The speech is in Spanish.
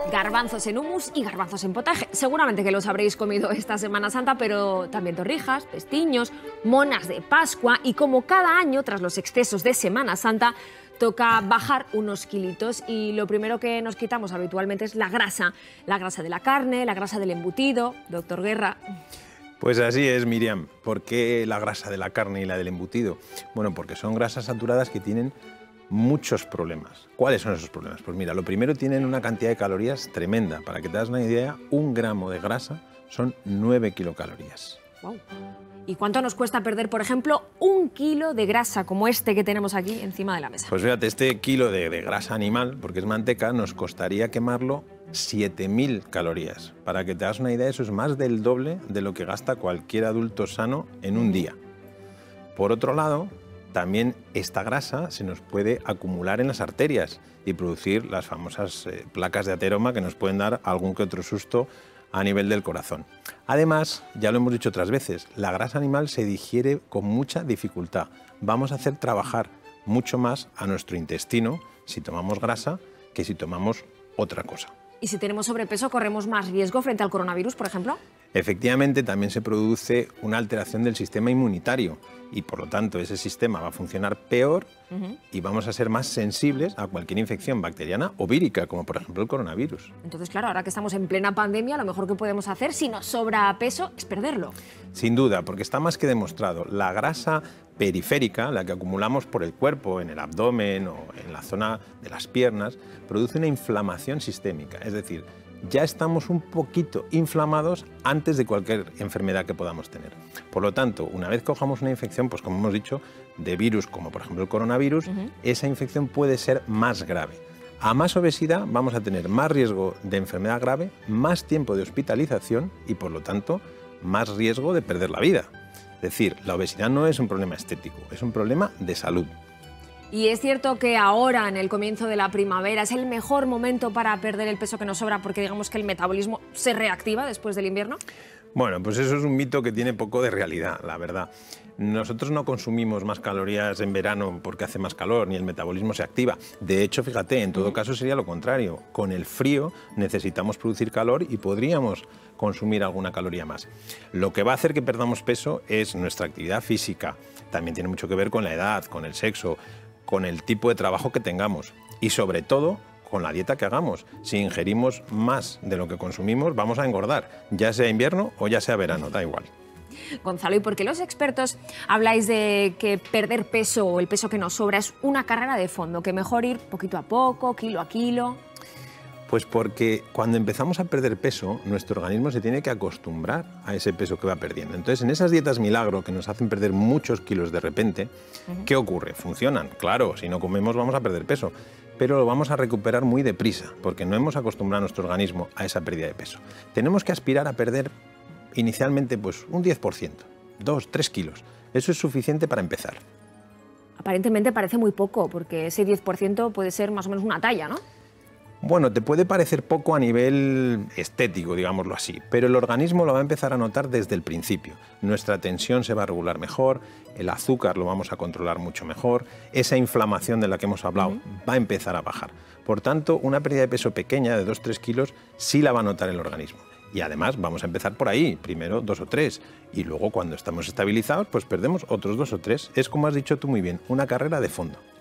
Garbanzos en hummus y garbanzos en potaje. Seguramente que los habréis comido esta Semana Santa, pero también torrijas, pestiños, monas de Pascua y como cada año, tras los excesos de Semana Santa, toca bajar unos kilitos y lo primero que nos quitamos habitualmente es la grasa de la carne, la grasa del embutido. Doctor Guerra. Pues así es, Miriam. ¿Por qué la grasa de la carne y la del embutido? Bueno, porque son grasas saturadas que tienen muchos problemas. ¿Cuáles son esos problemas? Pues mira, lo primero, tienen una cantidad de calorías tremenda. Para que te das una idea, 1 gramo de grasa son 9 kilocalorías. Wow. ¿Y cuánto nos cuesta perder, por ejemplo, 1 kilo de grasa como este que tenemos aquí encima de la mesa? Pues fíjate, este kilo de grasa animal, porque es manteca, nos costaría quemarlo 7.000 calorías. Para que te das una idea, eso es más del doble de lo que gasta cualquier adulto sano en un día. Por otro lado, también esta grasa se nos puede acumular en las arterias y producir las famosas placas de ateroma que nos pueden dar algún que otro susto a nivel del corazón. Además, ya lo hemos dicho otras veces, la grasa animal se digiere con mucha dificultad. Vamos a hacer trabajar mucho más a nuestro intestino si tomamos grasa que si tomamos otra cosa. ¿Y si tenemos sobrepeso, corremos más riesgo frente al coronavirus, por ejemplo? Efectivamente, también se produce una alteración del sistema inmunitario y, por lo tanto, ese sistema va a funcionar peor y vamos a ser más sensibles a cualquier infección bacteriana o vírica, como por ejemplo el coronavirus. Entonces, claro, ahora que estamos en plena pandemia, lo mejor que podemos hacer si nos sobra peso es perderlo. Sin duda, porque está más que demostrado. La grasa periférica, la que acumulamos por el cuerpo, en el abdomen o en la zona de las piernas, produce una inflamación sistémica, es decir, ya estamos un poquito inflamados antes de cualquier enfermedad que podamos tener. Por lo tanto, una vez cojamos una infección, pues como hemos dicho, de virus como por ejemplo el coronavirus, esa infección puede ser más grave. A más obesidad vamos a tener más riesgo de enfermedad grave, más tiempo de hospitalización y por lo tanto más riesgo de perder la vida. Es decir, la obesidad no es un problema estético, es un problema de salud. Y es cierto que ahora, en el comienzo de la primavera, es el mejor momento para perder el peso que nos sobra porque digamos que el metabolismo se reactiva después del invierno. Bueno, pues eso es un mito que tiene poco de realidad, la verdad. Nosotros no consumimos más calorías en verano porque hace más calor, ni el metabolismo se activa. De hecho, fíjate, en todo caso sería lo contrario. Con el frío necesitamos producir calor y podríamos consumir alguna caloría más. Lo que va a hacer que perdamos peso es nuestra actividad física. También tiene mucho que ver con la edad, con el sexo, con el tipo de trabajo que tengamos y sobre todo con la dieta que hagamos. Si ingerimos más de lo que consumimos, vamos a engordar, ya sea invierno o ya sea verano, da igual. Gonzalo, ¿y por qué los expertos habláis de que perder peso o el peso que nos sobra es una carrera de fondo, que mejor ir poquito a poco, kilo a kilo? Pues porque cuando empezamos a perder peso, nuestro organismo se tiene que acostumbrar a ese peso que va perdiendo. Entonces, en esas dietas milagro que nos hacen perder muchos kilos de repente, ¿qué ocurre? Funcionan, claro, si no comemos vamos a perder peso, pero lo vamos a recuperar muy deprisa, porque no hemos acostumbrado a nuestro organismo a esa pérdida de peso. Tenemos que aspirar a perder inicialmente pues, un 10%, 2, 3 kilos. Eso es suficiente para empezar. Aparentemente parece muy poco, porque ese 10% puede ser más o menos una talla, ¿no? Bueno, te puede parecer poco a nivel estético, digámoslo así, pero el organismo lo va a empezar a notar desde el principio. Nuestra tensión se va a regular mejor, el azúcar lo vamos a controlar mucho mejor, esa inflamación de la que hemos hablado va a empezar a bajar. Por tanto, una pérdida de peso pequeña de 2-3 kilos sí la va a notar el organismo. Y además vamos a empezar por ahí, primero 2 o 3, y luego cuando estamos estabilizados, pues perdemos otros 2 o 3. Es como has dicho tú muy bien, una carrera de fondo.